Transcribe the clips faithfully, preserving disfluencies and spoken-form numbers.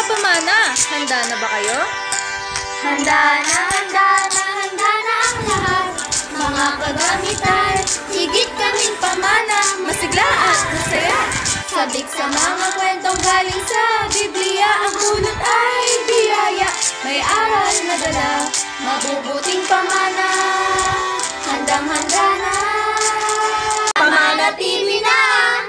pamana, handa na ba kayo? Handa na, handa na, handa na ang lahat. Mga kagamitan, higit kaming pamana, masigla at masaya. Sabik sa mga kwentong galing sa Biblia, ang bunot ay biyaya. May aral na dala, mabubuting pamana. Handang-handa na, Pamana T V na!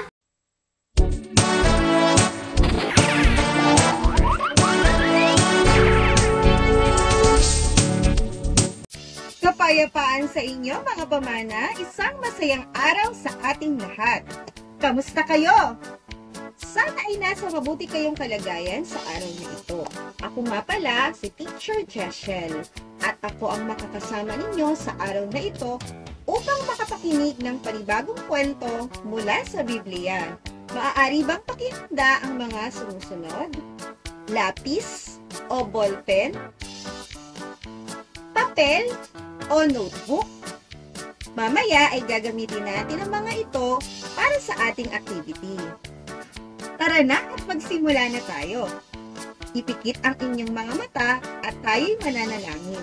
Kapayapaan sa inyo mga pamana, isang masayang araw sa ating lahat. Kamusta kayo? Sana ay nasa mabuti kayong kalagayan sa araw na ito. Ako nga pala si Teacher Jeshel at ako ang makakasama ninyo sa araw na ito upang makapakinig ng panibagong kwento mula sa Biblia. Maaari bang pakihanda ang mga sumusunod? Lapis o ballpen? Papel o notebook? Mamaya ay gagamitin natin ang mga ito para sa ating activity. Tara na at magsimula na tayo. Ipikit ang inyong mga mata at tayo'y mananalangin.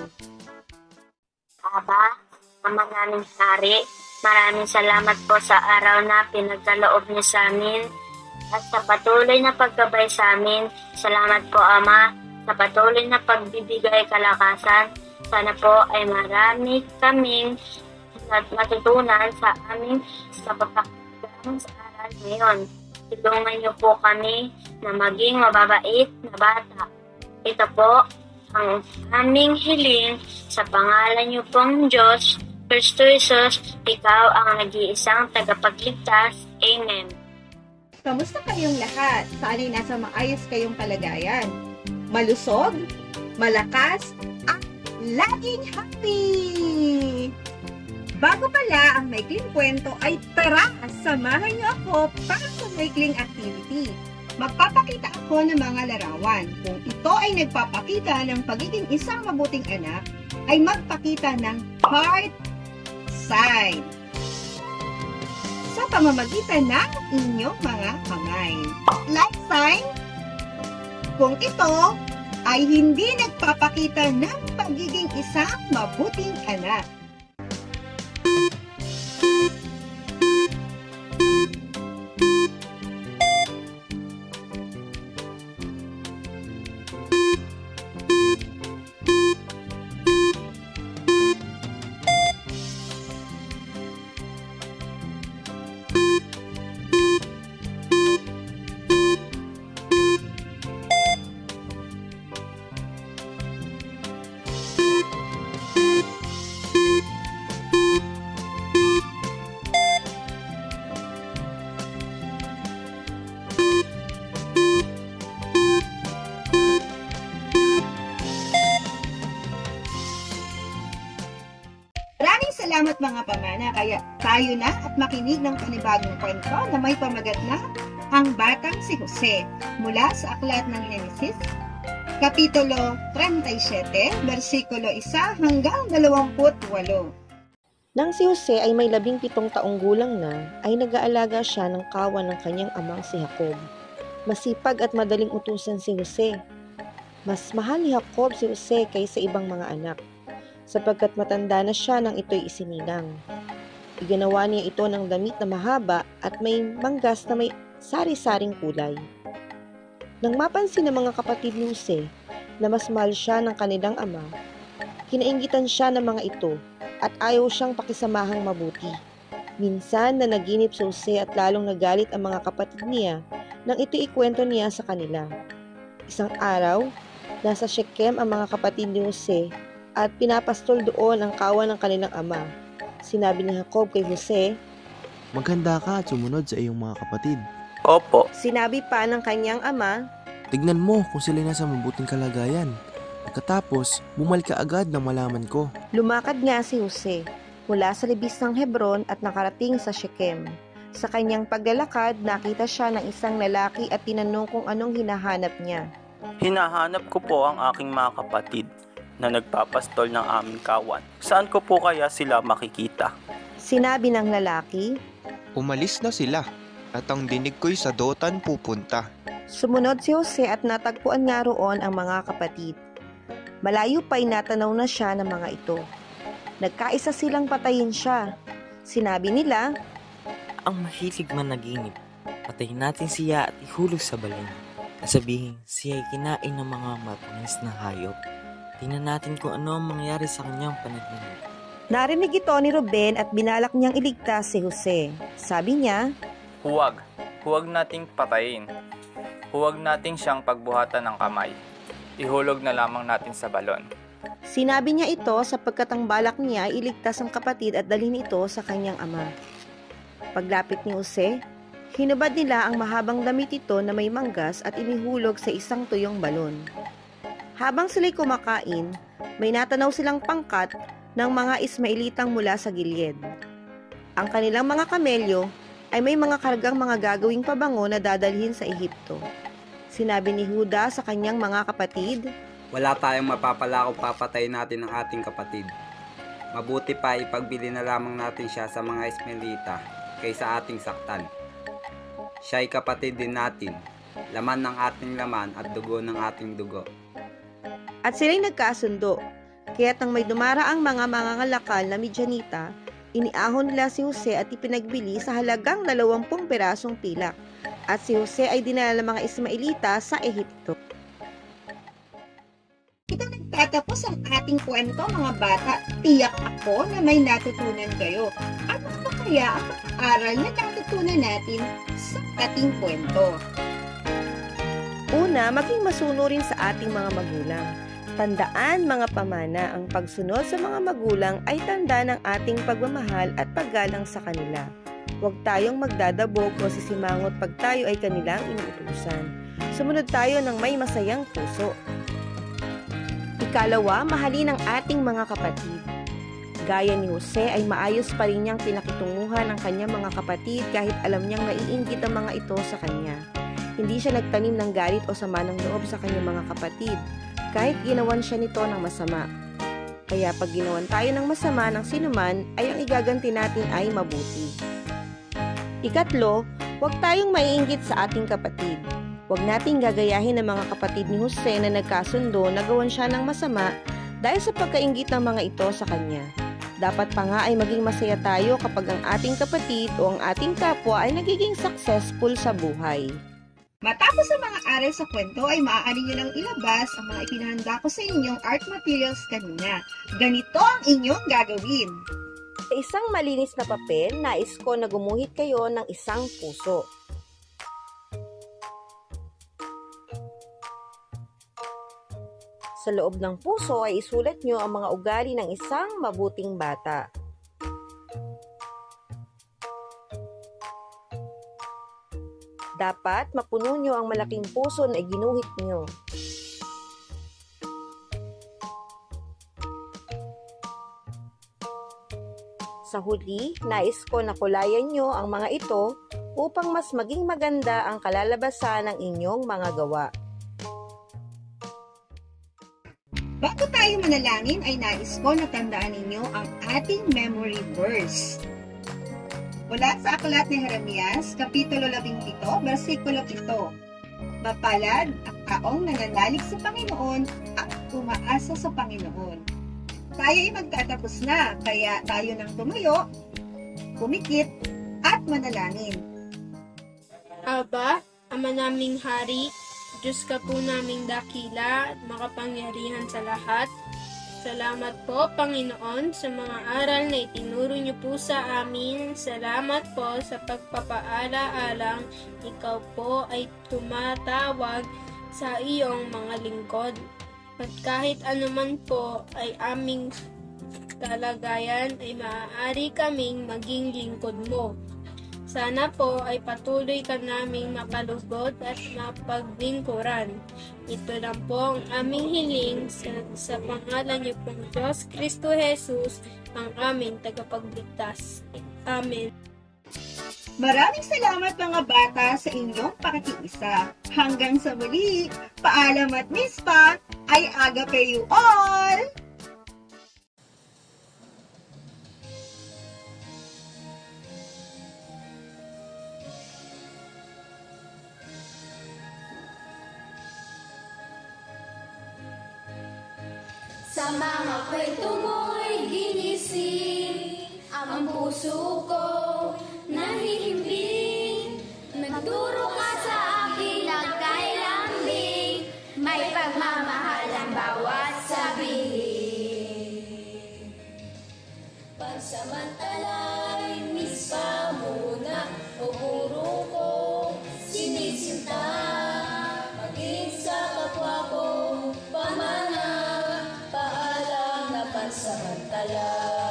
Aba, Ama naming Hari, maraming salamat po sa araw na pinagkaloob niyo sa amin at sa patuloy na paggabay sa amin. Salamat po, Ama, sa patuloy na pagbibigay kalakasan. Sana po ay marami kaming natutunan sa aming kapapakitang sa aral ngayon. Tulungan niyo po kami na maging mababait na bata. Ito po ang aming hiling sa pangalan niyo pong Diyos, Kristo Jesus, Ikaw ang nag-iisang tagapagligtas. Amen. Kamusta kayong lahat? Sana'y nasa maayos kayong kalagayan. Malusog, malakas, at laging happy! Bago pala ang maikling kwento ay tara, samahan niyo ako para sa maikling activity. Magpapakita ako ng mga larawan. Kung ito ay nagpapakita ng pagiging isang mabuting anak, ay magpakita ng heart sign sa pamamagitan ng inyong mga kamay. Like sign, kung ito ay hindi nagpapakita ng pagiging isang mabuting anak. Salamat mga pamana, kaya tayo na at makinig ng panibagong kwento na may pamagat na Ang Batang si Jose mula sa Aklat ng Henesis, Kapitulo thirty-seven, versikulo one hanggang twenty-eight. Nang si Jose ay may labing pitong taong gulang na, ay nag-aalaga siya ng kawan ng kanyang amang si Jacob. Masipag at madaling utusan si Jose. Mas mahal ni Jacob si Jose kaysa ibang mga anak, sapagkat matanda na siya nang ito'y isinilang. Iganawa niya ito ng damit na mahaba at may manggas na may sari-saring kulay. Nang mapansin ng mga kapatid ni Jose na mas mahal siya ng kanilang ama, kinainggitan siya ng mga ito at ayaw siyang pakisamahang mabuti. Minsan na naginip si Jose at lalong nagalit ang mga kapatid niya nang ito ikwento niya sa kanila. Isang araw, nasa Shechem ang mga kapatid ni Jose at pinapastol doon ang kawan ng kanilang ama. Sinabi ni Jacob kay Jose, "Maghanda ka at sumunod sa iyong mga kapatid." Opo. Sinabi pa ng kanyang ama, "Tignan mo kung sila nasa mabuting kalagayan. Pagkatapos, bumalik ka agad nang malaman ko." Lumakad nga si Jose mula sa libis ng Hebron at nakarating sa Shechem. Sa kanyang paglalakad, nakita siya ng isang lalaki at tinanong kung anong hinahanap niya. Hinahanap ko po ang aking mga kapatid na nagpapastol ng aming kawan. Saan ko po kaya sila makikita? Sinabi ng lalaki, "Umalis na sila at ang dinig ko'y sa Dotan pupunta." Sumunod si Jose at natagpuan nga roon ang mga kapatid. Malayo pa'y natanaw na siya ng mga ito. Nagkaisa silang patayin siya. Sinabi nila, Ang mahilig managinip, patayin natin siya at ihulog sa balon. At sabihin, siya ay kinain ng mga matamis na hayop. Tingnan natin kung ano ang mangyari sa kanyang panaginip. Narinig ito ni Ruben at binalak niyang iligtas si Jose. Sabi niya, Huwag, huwag nating patayin. Huwag nating siyang pagbuhatan ng kamay. Ihulog na lamang natin sa balon. Sinabi niya ito sapagkat ang balak niya ay iligtas ang kapatid at dalhin ito sa kanyang ama. Paglapit ni Jose, hinubad nila ang mahabang damit ito na may manggas at inihulog sa isang tuyong balon. Habang sila'y kumakain, may natanaw silang pangkat ng mga Ismailitang mula sa Gilead. Ang kanilang mga kamelyo ay may mga kargang mga gagawing pabango na dadalhin sa Ehipto. Sinabi ni Juda sa kanyang mga kapatid, Wala tayong mapapala kung papatayin natin ang ating kapatid. Mabuti pa ipagbili na lamang natin siya sa mga Ismailita kaysa ating saktan. Siya ay kapatid din natin, laman ng ating laman at dugo ng ating dugo. At sila'y nagkasundo. Kaya't nang may dumaraang mga mangangalakal na Midyanita, iniahon nila si Jose at ipinagbili sa halagang dalawampung pirasong pilak. At si Jose ay dinala ng mga Ismailita sa Ehipto. Ito nagtatapos ang ating kwento, mga bata. Tiyak ako na may natutunan kayo. Ano ba kaya ang aral na natutunan natin sa ating kwento? Una, maging masunurin sa ating mga magulang. Tandaan, mga pamana, ang pagsunod sa mga magulang ay tanda ng ating pagmamahal at paggalang sa kanila. Huwag tayong magdadabog o sisimangot pag tayo ay kanilang inuutusan. Sumunod tayo ng may masayang puso. Ikalawa, mahalin ang ating mga kapatid. Gaya ni Jose ay maayos pa rin niyang pinakitunguhan ang kanyang mga kapatid kahit alam niyang naiinggit ang mga ito sa kanya. Hindi siya nagtanim ng galit o sama ng loob sa kanyang mga kapatid, kahit ginawan siya nito ng masama. Kaya pag ginawan tayo ng masama ng sinuman, ay ang igaganti natin ay mabuti. Ikatlo, huwag tayong maiinggit sa ating kapatid. Huwag nating gagayahin ang mga kapatid ni Jose na nagkasundo na gawan siya ng masama dahil sa pagkainggit ng mga ito sa kanya. Dapat pa nga ay maging masaya tayo kapag ang ating kapatid o ang ating kapwa ay nagiging successful sa buhay. Matapos ang mga aral sa kwento ay maaari nyo lang ilabas ang mga ipinahanda ko sa inyong art materials kanina. Ganito ang inyong gagawin. Sa isang malinis na papel, nais ko na gumuhit kayo ng isang puso. Sa loob ng puso ay isulat nyo ang mga ugali ng isang mabuting bata. Dapat mapuno nyo ang malaking puso na iginuhit nyo. Sa huli, nais ko na kulayan nyo ang mga ito upang mas maging maganda ang kalalabasan ng inyong mga gawa. Bago tayo manalangin ay nais ko na tandaan ninyo ang ating memory verse. Mula sa aklat ni Jeremias, Kapitulo labing pito, versikulo pito. Mapalad ang taong nananalig sa Panginoon at umaasa sa Panginoon. Tayo ay magtatapos na, kaya tayo nang tumayo, pumikit, at manalangin. Aba, Ama naming Hari, Diyos ka po naming dakila at makapangyarihan sa lahat. Salamat po, Panginoon, sa mga aral na itinuro niyo po sa amin. Salamat po sa pagpapaala-alang ikaw po ay tumatawag sa iyong mga lingkod. At kahit anuman po ay aming kalagayan ay maaari kaming maging lingkod mo. Sana po ay patuloy ka naming makalugod at mapaglingkuran. Ito lang po ang aming hiling sa, sa pangalan niyo pong Diyos Kristo Jesus, ang aming tagapagligtas. Amen. Maraming salamat mga bata sa inyong pakikiisa. Hanggang sa muli, paalam at mispa, I agape you all! Sa mga kwento mo'y ginising ang puso ko nahihimbing. Nagturo ka sa akin ng kailambing, may pagmamahal ang bawat sabihin. Pansamantala'y miss pa muna o puro ko sinisinta. Maging sa kapwa ko pamana, paalam na pansamantala.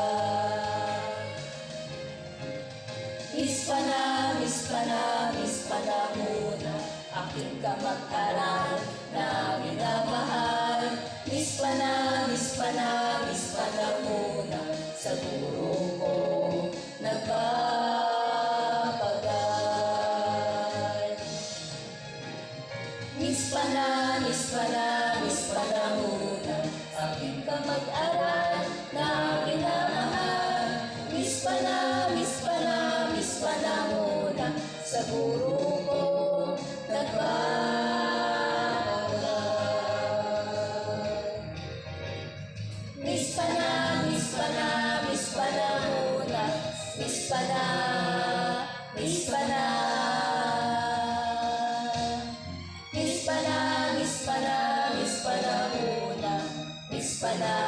Miss pa na, miss pa na, miss pa na muna aking kamag-aral na minamahal. Miss pa na, miss pa na, miss pa na muna sa guro ko nagpapagal. Miss pa na, miss pa na, miss pa na muna aking kamag-aral na minamahal. Miss pa na, miss pa na, miss pa na muna sa guro ko nagpapagal. Miss pa na, miss pa na, miss pa na muna. Miss pa na, miss pa na. Miss pa na, miss pa na, miss pa na muna. Miss pa na.